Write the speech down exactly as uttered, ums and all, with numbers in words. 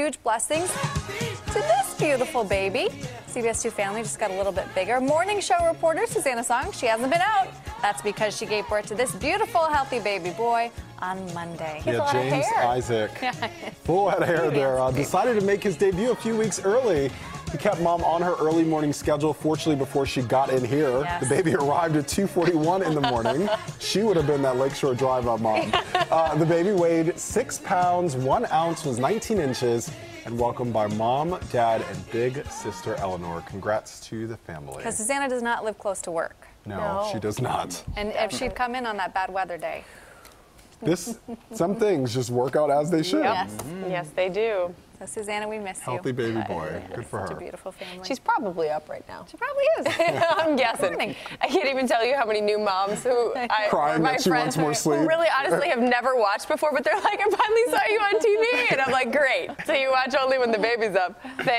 huge blessings to this beautiful baby. C B S two family just got a little bit bigger. Morning show reporter Susanna Song, she hasn't been out. That's because she gave birth to this beautiful, healthy baby boy on Monday. He has yeah, a lot James of hair. Isaac, full head of hair there. Uh, decided to make his debut a few weeks early. He kept mom on her early morning schedule. Fortunately, before she got in here, yes. the baby arrived at two forty-one in the morning. She would have been that Lakeshore Drive-Up mom. Uh, the baby weighed six pounds, one ounce, was nineteen inches, and welcomed by mom, dad, and big sister Eleanor. Congrats to the family. Because Susanna does not live close to work. No, No. she does not. And if she'd come in on that bad weather day. This, some things just work out as they should. Yes, yes, they do. So Susanna, we miss you. Healthy baby boy. Yeah, Good for such her. a beautiful family. She's probably up right now. she probably is. I'm guessing. Morning. I can't even tell you how many new moms who I, Crying or my that she friends wants more sleep. who really honestly have never watched before, but they're like, I finally saw you on T V. And I'm like, great. So you watch only when the baby's up.